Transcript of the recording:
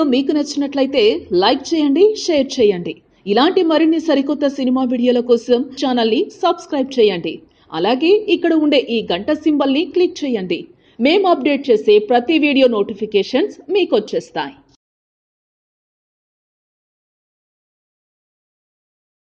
మీకు నచ్చినట్లయితే లైక్ చేయండి, షేర్ చేయండి. ఇలాంటి మరిన్ని సరికొత్త సినిమా వీడియోల కోసం ఛానల్ ని సబ్స్క్రైబ్ చేయండి. అలాగే ఇక్కడ ఉండే ఈ గంట సింబల్ ని క్లిక్ చేయండి. మేము అప్డేట్ చేసే ప్రతి వీడియో నోటిఫికేషన్స్ మీకు వచ్చేస్తాయి.